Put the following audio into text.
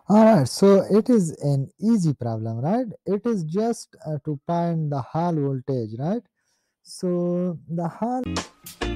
Alright, so it is an easy problem, right? It is just to find the Hall voltage, right? So the Hall